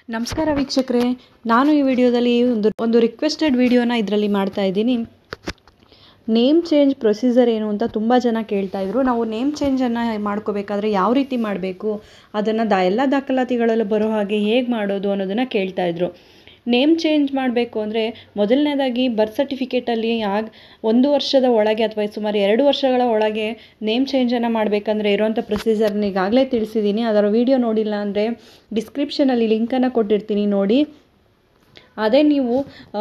ನಮಸ್ಕಾರ ವೀಕ್ಷಕರೇ, ನಾನು ಈ ವಿಡಿಯೋದಲ್ಲಿ ಒಂದು ರಿಕ್ವೆಸ್ಟೆಡ್ ವಿಡಿಯೋನ ಇದರಲ್ಲಿ ಮಾಡ್ತಾ ಇದ್ದೀನಿ. ನೇಮ್ ಚೇಂಜ್ ಪ್ರೊಸೀಜರ್ ಏನು ಅಂತ ತುಂಬ ಜನ ಕೇಳ್ತಾ ಇದ್ರು. ನಾವು ನೇಮ್ ಚೇಂಜನ್ನು ಮಾಡ್ಕೋಬೇಕಾದ್ರೆ ಯಾವ ರೀತಿ ಮಾಡಬೇಕು, ಅದನ್ನು ಎಲ್ಲ ದಾಖಲಾತಿಗಳಲ್ಲೂ ಬರೋ ಹಾಗೆ ಹೇಗೆ ಮಾಡೋದು ಅನ್ನೋದನ್ನು ಕೇಳ್ತಾ ಇದ್ರು. ನೇಮ್ ಚೇಂಜ್ ಮಾಡಬೇಕು ಅಂದರೆ ಮೊದಲನೇದಾಗಿ ಬರ್ತ್ ಸರ್ಟಿಫಿಕೇಟಲ್ಲಿ 1 ವರ್ಷದ ಒಳಗೆ ಅಥವಾ ಸುಮಾರು 2 ವರ್ಷಗಳ ಒಳಗೆ ನೇಮ್ ಚೇಂಜನ್ನು ಮಾಡಬೇಕಂದ್ರೆ ಇರೋವಂಥ ಪ್ರೊಸೀಜರ್ನ ಈಗಾಗಲೇ ತಿಳಿಸಿದ್ದೀನಿ. ಅದರ ವಿಡಿಯೋ ನೋಡಿಲ್ಲ ಅಂದರೆ ಡಿಸ್ಕ್ರಿಪ್ಷನಲ್ಲಿ ಲಿಂಕನ್ನು ಕೊಟ್ಟಿರ್ತೀನಿ, ನೋಡಿ. ಅದೇ ನೀವು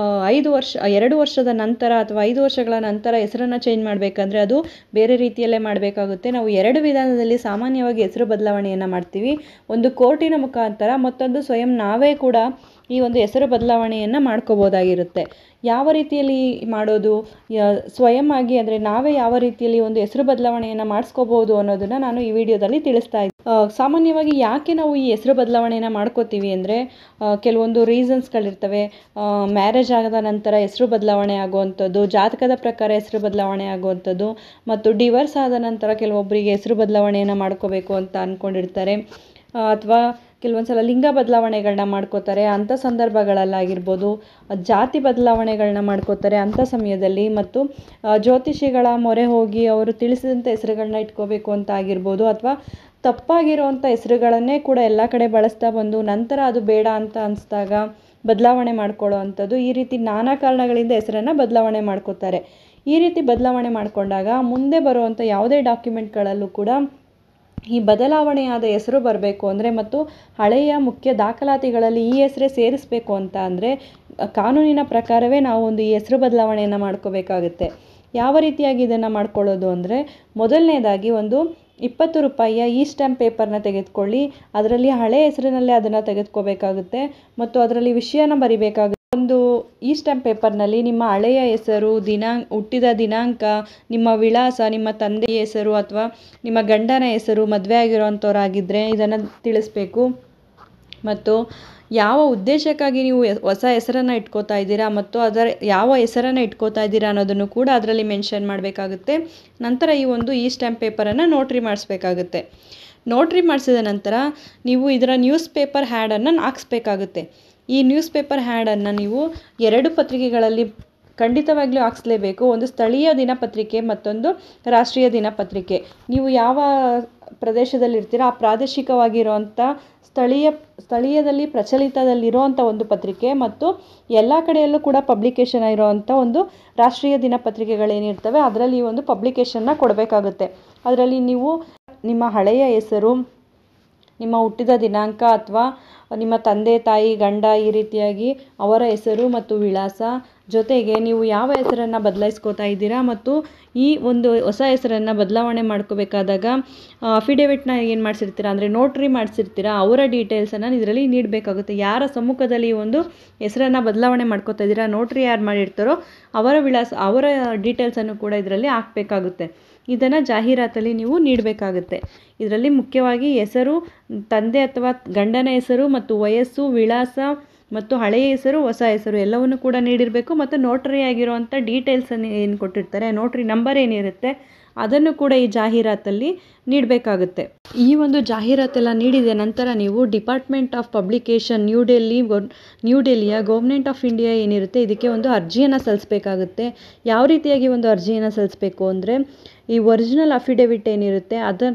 2 ವರ್ಷದ ನಂತರ ಅಥವಾ 5 ವರ್ಷಗಳ ನಂತರ ಹೆಸರನ್ನು ಚೇಂಜ್ ಮಾಡಬೇಕಂದ್ರೆ ಅದು ಬೇರೆ ರೀತಿಯಲ್ಲೇ ಮಾಡಬೇಕಾಗುತ್ತೆ. ನಾವು 2 ವಿಧಾನದಲ್ಲಿ ಸಾಮಾನ್ಯವಾಗಿ ಹೆಸರು ಬದಲಾವಣೆಯನ್ನು ಮಾಡ್ತೀವಿ. ಒಂದು ಕೋರ್ಟಿನ ಮುಖಾಂತರ, ಮತ್ತೊಂದು ಸ್ವಯಂ ನಾವೇ ಕೂಡ ಈ ಒಂದು ಹೆಸರು ಬದಲಾವಣೆಯನ್ನು ಮಾಡ್ಕೋಬೋದಾಗಿರುತ್ತೆ. ಯಾವ ರೀತಿಯಲ್ಲಿ ಮಾಡೋದು, ಸ್ವಯಂ ಆಗಿ ಅಂದರೆ ನಾವೇ ಯಾವ ರೀತಿಯಲ್ಲಿ ಒಂದು ಹೆಸರು ಬದಲಾವಣೆಯನ್ನು ಮಾಡಿಸ್ಕೋಬೋದು ಅನ್ನೋದನ್ನು ನಾನು ಈ ವಿಡಿಯೋದಲ್ಲಿ ತಿಳಿಸ್ತಾ ಇದ್ದೀನಿ. ಸಾಮಾನ್ಯವಾಗಿ ಯಾಕೆ ನಾವು ಈ ಹೆಸರು ಬದಲಾವಣೆಯನ್ನು ಮಾಡ್ಕೋತೀವಿ ಅಂದರೆ ಕೆಲವೊಂದು ರೀಸನ್ಸ್ಗಳಿರ್ತವೆ. ಮ್ಯಾರೇಜ್ ಆದ ನಂತರ ಹೆಸರು ಬದಲಾವಣೆ ಆಗುವಂಥದ್ದು, ಜಾತಕದ ಪ್ರಕಾರ ಹೆಸರು ಬದಲಾವಣೆ ಆಗುವಂಥದ್ದು, ಮತ್ತು ಡಿವೋರ್ಸ್ ಆದ ನಂತರ ಕೆಲವೊಬ್ಬರಿಗೆ ಹೆಸರು ಬದಲಾವಣೆಯನ್ನು ಮಾಡ್ಕೋಬೇಕು ಅಂತ ಅಂದ್ಕೊಂಡಿರ್ತಾರೆ. ಅಥವಾ ಕೆಲವೊಂದು ಸಲ ಲಿಂಗ ಬದಲಾವಣೆಗಳನ್ನ ಮಾಡ್ಕೋತಾರೆ, ಅಂಥ ಸಂದರ್ಭಗಳಲ್ಲಾಗಿರ್ಬೋದು. ಜಾತಿ ಬದಲಾವಣೆಗಳನ್ನ ಮಾಡ್ಕೋತಾರೆ ಅಂಥ ಸಮಯದಲ್ಲಿ. ಮತ್ತು ಜ್ಯೋತಿಷಿಗಳ ಮೊರೆ ಹೋಗಿ ಅವರು ತಿಳಿಸಿದಂಥ ಹೆಸರುಗಳನ್ನ ಇಟ್ಕೋಬೇಕು ಅಂತ ಆಗಿರ್ಬೋದು. ಅಥವಾ ತಪ್ಪಾಗಿರೋವಂಥ ಹೆಸರುಗಳನ್ನೇ ಕೂಡ ಎಲ್ಲ ಕಡೆ ಬಳಸ್ತಾ ಬಂದು ನಂತರ ಅದು ಬೇಡ ಅಂತ ಅನಿಸಿದಾಗ ಬದಲಾವಣೆ ಮಾಡ್ಕೊಳ್ಳೋ ಅಂಥದ್ದು. ಈ ರೀತಿ ನಾನಾ ಕಾರಣಗಳಿಂದ ಹೆಸರನ್ನು ಬದಲಾವಣೆ ಮಾಡ್ಕೋತಾರೆ. ಈ ರೀತಿ ಬದಲಾವಣೆ ಮಾಡಿಕೊಂಡಾಗ ಮುಂದೆ ಬರುವಂಥ ಯಾವುದೇ ಡಾಕ್ಯುಮೆಂಟ್ಗಳಲ್ಲೂ ಕೂಡ ಈ ಬದಲಾವಣೆಯಾದ ಹೆಸರು ಬರಬೇಕು ಅಂದರೆ ಮತ್ತು ಹಳೆಯ ಮುಖ್ಯ ದಾಖಲಾತಿಗಳಲ್ಲಿ ಈ ಹೆಸರೇ ಸೇರಿಸಬೇಕು ಅಂತ ಅಂದರೆ ಕಾನೂನಿನ ಪ್ರಕಾರವೇ ನಾವು ಒಂದು ಈ ಹೆಸರು ಬದಲಾವಣೆಯನ್ನು ಮಾಡ್ಕೋಬೇಕಾಗುತ್ತೆ. ಯಾವ ರೀತಿಯಾಗಿ ಇದನ್ನು ಮಾಡ್ಕೊಳ್ಳೋದು ಅಂದರೆ, ಮೊದಲನೇದಾಗಿ ಒಂದು 20 ರೂಪಾಯಿಯ ಈ ಸ್ಟ್ಯಾಂಪ್ ಪೇಪರ್ನ ತೆಗೆದುಕೊಳ್ಳಿ. ಅದರಲ್ಲಿ ಹಳೆ ಹೆಸರಿನಲ್ಲೇ ಅದನ್ನು ತೆಗೆದುಕೋಬೇಕಾಗುತ್ತೆ ಮತ್ತು ಅದರಲ್ಲಿ ವಿಷಯನ ಬರಿಬೇಕಾಗುತ್ತೆ. ಒಂದು ಈ ಸ್ಟ್ಯಾಂಪ್ ಪೇಪರ್ನಲ್ಲಿ ನಿಮ್ಮ ಹಳೆಯ ಹೆಸರು, ಹುಟ್ಟಿದ ದಿನಾಂಕ, ನಿಮ್ಮ ವಿಳಾಸ, ನಿಮ್ಮ ತಂದೆಯ ಹೆಸರು ಅಥವಾ ನಿಮ್ಮ ಗಂಡನ ಹೆಸರು, ಮದುವೆ ಆಗಿರೋವಂಥವ್ರಾಗಿದ್ದರೆ ಇದನ್ನು ತಿಳಿಸ್ಬೇಕು. ಮತ್ತು ಯಾವ ಉದ್ದೇಶಕ್ಕಾಗಿ ನೀವು ಹೊಸ ಹೆಸರನ್ನು ಇಟ್ಕೋತಾ ಇದ್ದೀರಾ ಮತ್ತು ಅದರ ಯಾವ ಹೆಸರನ್ನು ಇಟ್ಕೋತಾ ಇದ್ದೀರಾ ಅನ್ನೋದನ್ನು ಕೂಡ ಅದರಲ್ಲಿ ಮೆನ್ಷನ್ ಮಾಡಬೇಕಾಗುತ್ತೆ. ನಂತರ ಈ ಸ್ಟ್ಯಾಂಪ್ ಪೇಪರನ್ನು ನೋಟ್ರಿ ಮಾಡಿಸ್ಬೇಕಾಗುತ್ತೆ. ನೋಟ್ರಿ ಮಾಡಿಸಿದ ನಂತರ ನೀವು ಇದರ ನ್ಯೂಸ್ ಪೇಪರ್ ಹ್ಯಾಡನ್ನು ಹಾಕ್ಸ್ಬೇಕಾಗುತ್ತೆ. ಈ ನ್ಯೂಸ್ ಪೇಪರ್ ಹ್ಯಾಡನ್ನು ನೀವು 2 ಪತ್ರಿಕೆಗಳಲ್ಲಿ ಖಂಡಿತವಾಗ್ಲೂ ಹಾಕ್ಸ್ಲೇಬೇಕು. ಒಂದು ಸ್ಥಳೀಯ ದಿನಪತ್ರಿಕೆ, ಮತ್ತೊಂದು ರಾಷ್ಟ್ರೀಯ ದಿನಪತ್ರಿಕೆ. ನೀವು ಯಾವ ಪ್ರದೇಶದಲ್ಲಿರ್ತೀರ ಆ ಪ್ರಾದೇಶಿಕವಾಗಿರುವಂಥ ಸ್ಥಳೀಯದಲ್ಲಿ ಪ್ರಚಲಿತದಲ್ಲಿರುವಂಥ ಒಂದು ಪತ್ರಿಕೆ, ಮತ್ತು ಎಲ್ಲ ಕಡೆಯಲ್ಲೂ ಕೂಡ ಪಬ್ಲಿಕೇಶನ್ ಇರೋವಂಥ ಒಂದು ರಾಷ್ಟ್ರೀಯ ದಿನಪತ್ರಿಕೆಗಳೇನಿರ್ತವೆ ಅದರಲ್ಲಿ ಒಂದು ಪಬ್ಲಿಕೇಶನ್ನ ಕೊಡಬೇಕಾಗುತ್ತೆ. ಅದರಲ್ಲಿ ನೀವು ನಿಮ್ಮ ಹಳೆಯ ಹೆಸರು, ನಿಮ್ಮ ಹುಟ್ಟಿದ ದಿನಾಂಕ ಅಥವಾ ನಿಮ್ಮ ತಂದೆ ತಾಯಿ ಗಂಡ ಈ ರೀತಿಯಾಗಿ ಅವರ ಹೆಸರು ಮತ್ತು ವಿಳಾಸ, ಜೊತೆಗೆ ನೀವು ಯಾವ ಹೆಸರನ್ನು ಬದಲಾಯಿಸ್ಕೋತಾ ಇದ್ದೀರಾ ಮತ್ತು ಈ ಒಂದು ಹೊಸ ಹೆಸರನ್ನು ಬದಲಾವಣೆ ಮಾಡ್ಕೋಬೇಕಾದಾಗ ಅಫಿಡೇವಿಟ್ನ ಏನು ಮಾಡಿಸಿರ್ತೀರಾ ಅಂದರೆ ನೋಟ್ರಿ ಮಾಡಿಸಿರ್ತೀರಾ, ಅವರ ಡೀಟೇಲ್ಸನ್ನು ಇದರಲ್ಲಿ ನೀಡಬೇಕಾಗುತ್ತೆ. ಯಾರ ಸಮ್ಮುಖದಲ್ಲಿ ಒಂದು ಹೆಸರನ್ನು ಬದಲಾವಣೆ ಮಾಡ್ಕೋತಾ ಇದ್ದೀರಾ, ನೋಟ್ರಿ ಯಾರು ಮಾಡಿರ್ತಾರೋ ಅವರ ವಿಳಾಸ, ಅವರ ಡೀಟೇಲ್ಸನ್ನು ಕೂಡ ಇದರಲ್ಲಿ ಹಾಕಬೇಕಾಗುತ್ತೆ. ಇದನ್ನು ಜಾಹೀರಾತಲ್ಲಿ ನೀವು ನೀಡಬೇಕಾಗುತ್ತೆ. ಇದರಲ್ಲಿ ಮುಖ್ಯವಾಗಿ ಹೆಸರು, ತಂದೆ ಅಥವಾ ಗಂಡನ ಹೆಸರು ಮತ್ತು ವಯಸ್ಸು, ವಿಳಾಸ ಮತ್ತು ಹಳೆಯ ಹೆಸರು, ಹೊಸ ಹೆಸರು ಎಲ್ಲವನ್ನು ಕೂಡ ನೀಡಿರಬೇಕು. ಮತ್ತು ನೋಟ್ರಿ ಆಗಿರುವಂಥ ಡೀಟೇಲ್ಸನ್ನು ಏನು ಕೊಟ್ಟಿರ್ತಾರೆ, ನೋಟ್ರಿ ನಂಬರ್ ಏನಿರುತ್ತೆ ಅದನ್ನು ಕೂಡ ಈ ಜಾಹೀರಾತಲ್ಲಿ ನೀಡಬೇಕಾಗುತ್ತೆ. ಈ ಒಂದು ಜಾಹೀರಾತೆಲ್ಲ ನೀಡಿದ ನಂತರ ನೀವು ಡಿಪಾರ್ಟ್ಮೆಂಟ್ ಆಫ್ ಪಬ್ಲಿಕೇಶನ್ ನ್ಯೂ ಡೆಲ್ಲಿಯ ಗೌರ್ಮೆಂಟ್ ಆಫ್ ಇಂಡಿಯಾ ಏನಿರುತ್ತೆ ಇದಕ್ಕೆ ಒಂದು ಅರ್ಜಿಯನ್ನು ಸಲ್ಲಿಸಬೇಕಾಗುತ್ತೆ. ಯಾವ ರೀತಿಯಾಗಿ ಒಂದು ಅರ್ಜಿಯನ್ನು ಸಲ್ಲಿಸಬೇಕು ಅಂದರೆ, ಈ ಒರಿಜಿನಲ್ ಅಫಿಡೇವಿಟ್ ಏನಿರುತ್ತೆ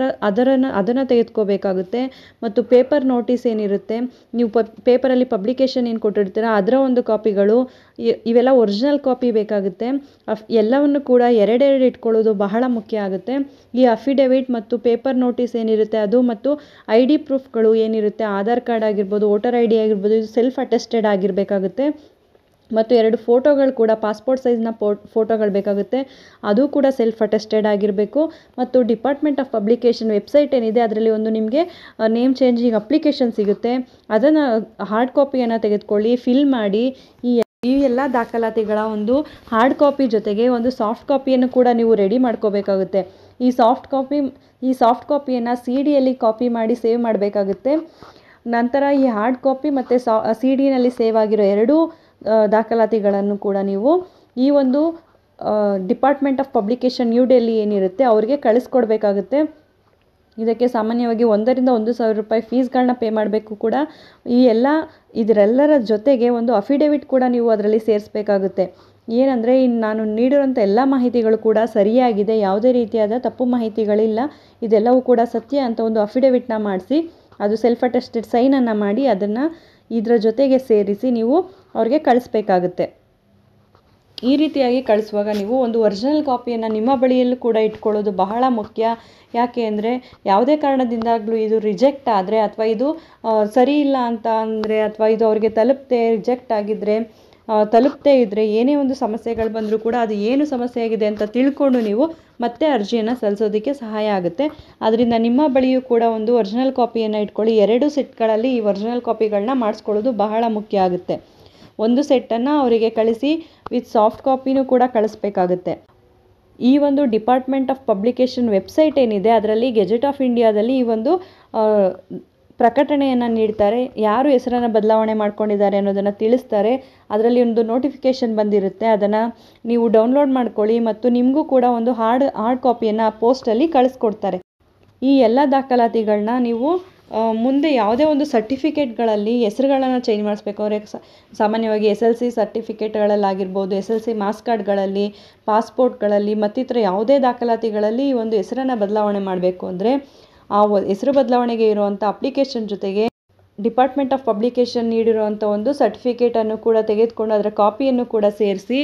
ಅದನ್ನು ತೆಗೆದುಕೋಬೇಕಾಗುತ್ತೆ. ಮತ್ತು ಪೇಪರ್ ನೋಟಿಸ್ ಏನಿರುತ್ತೆ, ನೀವು ಪೇಪರಲ್ಲಿ ಪಬ್ಲಿಕೇಶನ್ ಏನು ಕೊಟ್ಟಿರ್ತೀರ ಅದರ ಒಂದು ಕಾಪಿಗಳು, ಇವೆಲ್ಲ ಒರಿಜಿನಲ್ ಕಾಪಿ ಬೇಕಾಗುತ್ತೆ. ಎಲ್ಲವನ್ನು ಕೂಡ 2 ಇಟ್ಕೊಳ್ಳೋದು ಬಹಳ ಮುಖ್ಯ ಆಗುತ್ತೆ. ಈ ಅಫಿಡೇವಿಟ್ ಮತ್ತು ಪೇಪರ್ ನೋಟಿಸ್ ಏನಿರುತ್ತೆ ಅದು, ಮತ್ತು ID ಪ್ರೂಫ್ಗಳು ಏನಿರುತ್ತೆ, ಆಧಾರ್ ಕಾರ್ಡ್ ಆಗಿರ್ಬೋದು, ವೋಟರ್ ID ಆಗಿರ್ಬೋದು, ಇದು ಸೆಲ್ಫ್ ಅಟೆಸ್ಟೆಡ್ ಆಗಿರಬೇಕಾಗುತ್ತೆ. ಮತ್ತು 2 ಫೋಟೋಗಳು ಕೂಡ ಪಾಸ್ಪೋರ್ಟ್ ಸೈಜ್ನ ಫೋಟೋಗಳು ಬೇಕಾಗುತ್ತೆ, ಅದು ಕೂಡ ಸೆಲ್ಫ್ ಅಟೆಸ್ಟೆಡ್ ಆಗಿರಬೇಕು. ಮತ್ತು ಡಿಪಾರ್ಟ್ಮೆಂಟ್ ಆಫ್ ಪಬ್ಲಿಕೇಶನ್ ವೆಬ್ಸೈಟ್ ಏನಿದೆ ಅದರಲ್ಲಿ ಒಂದು ನಿಮಗೆ ನೇಮ್ ಚೇಂಜಿಂಗ್ ಅಪ್ಲಿಕೇಶನ್ ಸಿಗುತ್ತೆ. ಅದನ್ನು ಹಾರ್ಡ್ ಕಾಪಿಯನ್ನು ತೆಗೆದುಕೊಳ್ಳಿ, ಫಿಲ್ ಮಾಡಿ. ಈ ಎಲ್ಲ ದಾಖಲಾತಿಗಳ ಒಂದು ಹಾರ್ಡ್ ಕಾಪಿ ಜೊತೆಗೆ ಒಂದು ಸಾಫ್ಟ್ ಕಾಪಿಯನ್ನು ಕೂಡ ನೀವು ರೆಡಿ ಮಾಡ್ಕೋಬೇಕಾಗುತ್ತೆ. ಈ ಸಾಫ್ಟ್ ಕಾಪಿಯನ್ನು CD-ಯಲ್ಲಿ ಕಾಪಿ ಮಾಡಿ ಸೇವ್ ಮಾಡಬೇಕಾಗುತ್ತೆ. ನಂತರ ಈ ಹಾರ್ಡ್ ಕಾಪಿ ಮತ್ತು CD-ನಲ್ಲಿ ಸೇವ್ ಆಗಿರೋ 2 ದಾಖಲಾತಿಗಳನ್ನು ಕೂಡ ನೀವು ಈ ಒಂದು department of publication New Delhi ಏನಿರುತ್ತೆ ಅವ್ರಿಗೆ ಕಳಿಸ್ಕೊಡ್ಬೇಕಾಗುತ್ತೆ. ಇದಕ್ಕೆ ಸಾಮಾನ್ಯವಾಗಿ 1,000 to 1,000 ರೂಪಾಯಿ ಫೀಸ್ಗಳನ್ನ ಪೇ ಮಾಡಬೇಕು ಕೂಡ. ಇದರೆಲ್ಲರ ಜೊತೆಗೆ ಒಂದು ಅಫಿಡೇವಿಟ್ ಕೂಡ ನೀವು ಅದರಲ್ಲಿ ಸೇರಿಸಬೇಕಾಗುತ್ತೆ. ಏನಂದರೆ ನಾನು ನೀಡಿರೋಂಥ ಎಲ್ಲ ಮಾಹಿತಿಗಳು ಕೂಡ ಸರಿಯಾಗಿದೆ, ಯಾವುದೇ ರೀತಿಯಾದ ತಪ್ಪು ಮಾಹಿತಿಗಳಿಲ್ಲ, ಇದೆಲ್ಲವೂ ಕೂಡ ಸತ್ಯ ಅಂತ ಒಂದು ಅಫಿಡೇವಿಟ್ನ ಮಾಡಿಸಿ ಅದು ಸೆಲ್ಫ್ ಅಟೆಸ್ಟೆಡ್ ಸೈನನ್ನು ಮಾಡಿ ಅದನ್ನು ಇದರ ಜೊತೆಗೆ ಸೇರಿಸಿ ನೀವು ಅವ್ರಿಗೆ ಕಳಿಸ್ಬೇಕಾಗುತ್ತೆ. ಈ ರೀತಿಯಾಗಿ ಕಳಿಸುವಾಗ ನೀವು ಒಂದು ಒರಿಜಿನಲ್ ಕಾಪಿಯನ್ನು ನಿಮ್ಮ ಬಳಿಯಲ್ಲೂ ಕೂಡ ಇಟ್ಕೊಳ್ಳೋದು ಬಹಳ ಮುಖ್ಯ. ಯಾಕೆ ಅಂದರೆ ಯಾವುದೇ ಕಾರಣದಿಂದಾಗಲೂ ಇದು ರಿಜೆಕ್ಟ್ ಆದರೆ ಅಥವಾ ಇದು ಸರಿ ಇಲ್ಲ ಅಂತ ಅಂದರೆ ಅಥವಾ ಇದು ಅವರಿಗೆ ರಿಜೆಕ್ಟ್ ಆಗಿದ್ದರೆ ತಲುಪದೇ ಇದ್ದರೆ ಏನೇ ಒಂದು ಸಮಸ್ಯೆಗಳು ಬಂದರೂ ಕೂಡ ಅದು ಏನು ಸಮಸ್ಯೆ ಆಗಿದೆ ಅಂತ ತಿಳ್ಕೊಂಡು ನೀವು ಮತ್ತೆ ಅರ್ಜಿಯನ್ನು ಸಲ್ಲಿಸೋದಕ್ಕೆ ಸಹಾಯ ಆಗುತ್ತೆ. ಆದ್ದರಿಂದ ನಿಮ್ಮ ಬಳಿಯೂ ಕೂಡ ಒಂದು ಒರಿಜಿನಲ್ ಕಾಪಿಯನ್ನು ಇಟ್ಕೊಳ್ಳಿ. 2 ಸೆಟ್ಗಳಲ್ಲಿ ಈ ಒರಿಜಿನಲ್ ಕಾಪಿಗಳನ್ನ ಮಾಡಿಸ್ಕೊಳ್ಳೋದು ಬಹಳ ಮುಖ್ಯ ಆಗುತ್ತೆ. ಒಂದು ಸೆಟ್ಟನ್ನು ಅವರಿಗೆ ಕಳಿಸಿ ವಿತ್ ಸಾಫ್ಟ್ ಕಾಪಿನೂ ಕೂಡ ಕಳಿಸ್ಬೇಕಾಗುತ್ತೆ. ಈ ಒಂದು ಡಿಪಾರ್ಟ್ಮೆಂಟ್ ಆಫ್ ಪಬ್ಲಿಕೇಶನ್ ವೆಬ್ಸೈಟ್ ಏನಿದೆ ಅದರಲ್ಲಿ ಗೆಜೆಟ್ ಆಫ್ ಇಂಡಿಯಾದಲ್ಲಿ ಈ ಒಂದು ಪ್ರಕಟಣೆಯನ್ನು ನೀಡ್ತಾರೆ. ಯಾರು ಹೆಸರನ್ನು ಬದಲಾವಣೆ ಮಾಡ್ಕೊಂಡಿದ್ದಾರೆ ಅನ್ನೋದನ್ನು ತಿಳಿಸ್ತಾರೆ. ಅದರಲ್ಲಿ ಒಂದು ನೋಟಿಫಿಕೇಷನ್ ಬಂದಿರುತ್ತೆ, ಅದನ್ನು ನೀವು ಡೌನ್ಲೋಡ್ ಮಾಡ್ಕೊಳ್ಳಿ ಮತ್ತು ನಿಮಗೂ ಕೂಡ ಒಂದು ಹಾರ್ಡ್ ಕಾಪಿಯನ್ನು ಪೋಸ್ಟಲ್ಲಿ ಕಳಿಸ್ಕೊಡ್ತಾರೆ. ಈ ಎಲ್ಲ ದಾಖಲಾತಿಗಳನ್ನ ನೀವು ಮುಂದೆ ಯಾವುದೇ ಒಂದು ಸರ್ಟಿಫಿಕೇಟ್ಗಳಲ್ಲಿ ಹೆಸರುಗಳನ್ನು ಚೇಂಜ್ ಮಾಡಿಸ್ಬೇಕು ಅಂದರೆ ಸಾಮಾನ್ಯವಾಗಿ SLC ಸರ್ಟಿಫಿಕೇಟ್ಗಳಲ್ಲಾಗಿರ್ಬೋದು, SLC ಮಾರ್ಕ್ಸ್ ಕಾರ್ಡ್ಗಳಲ್ಲಿ, ಪಾಸ್ಪೋರ್ಟ್ಗಳಲ್ಲಿ ಮತ್ತಿತರ ಯಾವುದೇ ದಾಖಲಾತಿಗಳಲ್ಲಿ ಈ ಒಂದು ಹೆಸರನ್ನು ಬದಲಾವಣೆ ಮಾಡಬೇಕು ಅಂದರೆ ಆ ಹೆಸರು ಬದಲಾವಣೆಗೆ ಇರುವಂಥ ಅಪ್ಲಿಕೇಶನ್ ಜೊತೆಗೆ ಡಿಪಾರ್ಟ್ಮೆಂಟ್ ಆಫ್ ಪಬ್ಲಿಕೇಶನ್ ನೀಡಿರುವಂಥ ಒಂದು ಸರ್ಟಿಫಿಕೇಟನ್ನು ಕೂಡ ತೆಗೆದುಕೊಂಡು ಅದರ ಕಾಪಿಯನ್ನು ಕೂಡ ಸೇರಿಸಿ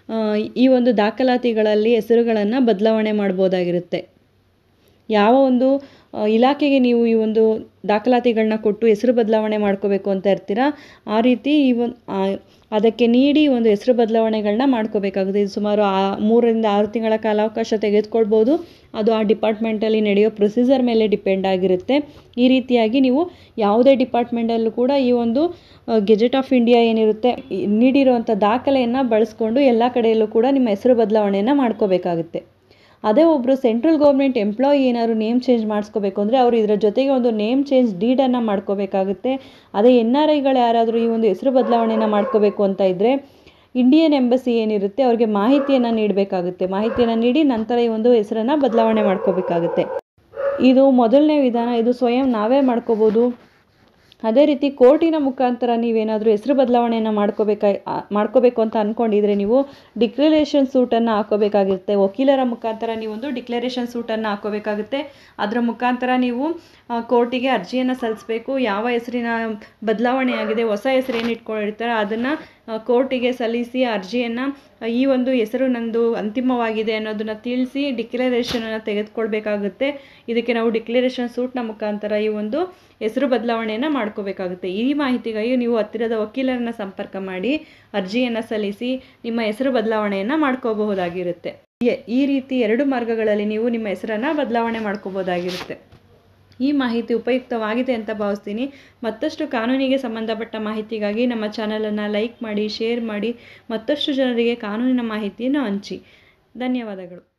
ಈ ಒಂದು ದಾಖಲಾತಿಗಳಲ್ಲಿ ಹೆಸರುಗಳನ್ನು ಬದಲಾವಣೆ ಮಾಡ್ಬೋದಾಗಿರುತ್ತೆ. ಯಾವ ಒಂದು ಇಲಾಖೆಗೆ ನೀವು ಈ ಒಂದು ದಾಖಲಾತಿಗಳನ್ನ ಕೊಟ್ಟು ಹೆಸರು ಬದಲಾವಣೆ ಮಾಡ್ಕೋಬೇಕು ಅಂತ ಇರ್ತೀರಾ ಆ ರೀತಿ ಅದಕ್ಕೆ ನೀಡಿ ಒಂದು ಹೆಸರು ಬದಲಾವಣೆಗಳನ್ನ ಮಾಡ್ಕೋಬೇಕಾಗುತ್ತೆ. ಇದು ಸುಮಾರು 3 ರಿಂದ 6 ತಿಂಗಳ ಕಾಲಾವಕಾಶ ತೆಗೆದುಕೊಳ್ಬೋದು. ಅದು ಆ ಡಿಪಾರ್ಟ್ಮೆಂಟಲ್ಲಿ ನಡೆಯೋ ಪ್ರೊಸೀಜರ್ ಮೇಲೆ ಡಿಪೆಂಡ್ ಆಗಿರುತ್ತೆ. ಈ ರೀತಿಯಾಗಿ ನೀವು ಯಾವುದೇ ಡಿಪಾರ್ಟ್ಮೆಂಟಲ್ಲೂ ಕೂಡ ಈ ಒಂದು ಗೆಜೆಟ್ ಆಫ್ ಇಂಡಿಯಾ ಏನಿರುತ್ತೆ ನೀಡಿರುವಂಥ ದಾಖಲೆಯನ್ನು ಬಳಸ್ಕೊಂಡು ಎಲ್ಲ ಕಡೆಯಲ್ಲೂ ಕೂಡ ನಿಮ್ಮ ಹೆಸರು ಬದಲಾವಣೆಯನ್ನು ಮಾಡ್ಕೋಬೇಕಾಗುತ್ತೆ. ಅದೇ ಒಬ್ಬರು ಸೆಂಟ್ರಲ್ ಗೌರ್ಮೆಂಟ್ ಎಂಪ್ಲಾಯಿ ಏನಾದ್ರು ನೇಮ್ ಚೇಂಜ್ ಮಾಡಿಸ್ಕೋಬೇಕು ಅಂದರೆ ಅವರು ಇದರ ಜೊತೆಗೆ ಒಂದು ನೇಮ್ ಚೇಂಜ್ ಡೀಡನ್ನು ಮಾಡ್ಕೋಬೇಕಾಗುತ್ತೆ. ಅದೇ NRIಗಳು ಯಾರಾದರೂ ಈ ಒಂದು ಹೆಸರು ಬದಲಾವಣೆಯನ್ನು ಮಾಡ್ಕೋಬೇಕು ಅಂತ ಇದ್ದರೆ ಇಂಡಿಯನ್ ಎಂಬಸಿ ಏನಿರುತ್ತೆ ಅವ್ರಿಗೆ ಮಾಹಿತಿಯನ್ನು ನೀಡಬೇಕಾಗುತ್ತೆ. ಮಾಹಿತಿಯನ್ನು ನೀಡಿ ನಂತರ ಈ ಒಂದು ಹೆಸರನ್ನು ಬದಲಾವಣೆ ಮಾಡ್ಕೋಬೇಕಾಗುತ್ತೆ. ಇದು ಮೊದಲನೇ ವಿಧಾನ. ಇದು ಸ್ವಯಂ ನಾವೇ ಮಾಡ್ಕೋಬೋದು. ಅದೇ ರೀತಿ ಕೋರ್ಟಿನ ಮುಖಾಂತರ ನೀವೇನಾದರೂ ಹೆಸರು ಬದಲಾವಣೆಯನ್ನು ಮಾಡ್ಕೋಬೇಕು ಅಂತ ಅಂದ್ಕೊಂಡಿದ್ರೆ ನೀವು ಡಿಕ್ಲರೇಷನ್ ಸೂಟನ್ನು ಹಾಕೋಬೇಕಾಗಿರುತ್ತೆ. ವಕೀಲರ ಮುಖಾಂತರ ನೀವೊಂದು ಡಿಕ್ಲರೇಷನ್ ಸೂಟನ್ನು ಹಾಕೋಬೇಕಾಗುತ್ತೆ. ಅದರ ಮುಖಾಂತರ ನೀವು ಕೋರ್ಟಿಗೆ ಅರ್ಜಿಯನ್ನು ಸಲ್ಲಿಸಬೇಕು. ಯಾವ ಹೆಸರಿನ ಬದಲಾವಣೆ ಆಗಿದೆ, ಹೊಸ ಹೆಸರು ಏನು ಇಟ್ಕೊಂಡಿರ್ತಾರೆ ಅದನ್ನು ಕೋರ್ಟಿಗೆ ಸಲ್ಲಿಸಿ ಅರ್ಜಿಯನ್ನು ಈ ಒಂದು ಹೆಸರು ನಂದು ಅಂತಿಮವಾಗಿದೆ ಅನ್ನೋದನ್ನು ತಿಳಿಸಿ ಡಿಕ್ಲರೇಷನನ್ನು ತೆಗೆದುಕೊಳ್ಬೇಕಾಗುತ್ತೆ. ಇದಕ್ಕೆ ನಾವು ಡಿಕ್ಲರೇಷನ್ ಸೂಟ್ನ ಮುಖಾಂತರ ಈ ಒಂದು ಹೆಸರು ಬದಲಾವಣೆಯನ್ನು ಮಾಡ್ಕೋಬೇಕಾಗುತ್ತೆ. ಈ ಮಾಹಿತಿಗಾಗಿ ನೀವು ಹತ್ತಿರದ ವಕೀಲರನ್ನ ಸಂಪರ್ಕ ಮಾಡಿ ಅರ್ಜಿಯನ್ನು ಸಲ್ಲಿಸಿ ನಿಮ್ಮ ಹೆಸರು ಬದಲಾವಣೆಯನ್ನು ಮಾಡ್ಕೋಬಹುದಾಗಿರುತ್ತೆ. ಈ ರೀತಿ 2 ಮಾರ್ಗಗಳಲ್ಲಿ ನೀವು ನಿಮ್ಮ ಹೆಸರನ್ನು ಬದಲಾವಣೆ ಮಾಡ್ಕೋಬೋದಾಗಿರುತ್ತೆ. ಈ ಮಾಹಿತಿ ಉಪಯುಕ್ತವಾಗಿದೆ ಅಂತ ಭಾವಿಸ್ತೀನಿ. ಮತ್ತಷ್ಟು ಕಾನೂನಿಗೆ ಸಂಬಂಧಪಟ್ಟ ಮಾಹಿತಿಗಾಗಿ ನಮ್ಮ ಚಾನಲನ್ನು ಲೈಕ್ ಮಾಡಿ, ಶೇರ್ ಮಾಡಿ, ಮತ್ತಷ್ಟು ಜನರಿಗೆ ಕಾನೂನಿನ ಮಾಹಿತಿಯನ್ನು ಹಂಚಿ. ಧನ್ಯವಾದಗಳು.